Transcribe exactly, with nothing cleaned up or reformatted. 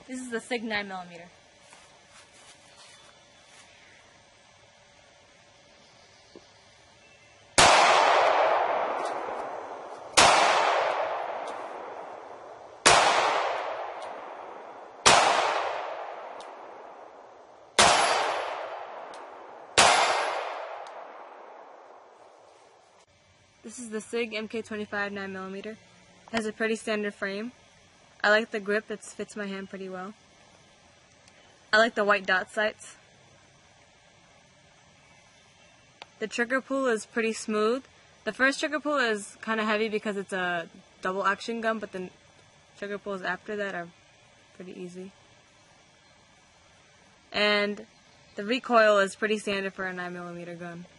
This is the Sig nine millimeter. This is the Sig M K twenty-five nine millimeter. It has a pretty standard frame. I like the grip, it fits my hand pretty well. I like the white dot sights. The trigger pull is pretty smooth. The first trigger pull is kind of heavy because it's a double action gun, but the trigger pulls after that are pretty easy. And the recoil is pretty standard for a nine millimeter gun.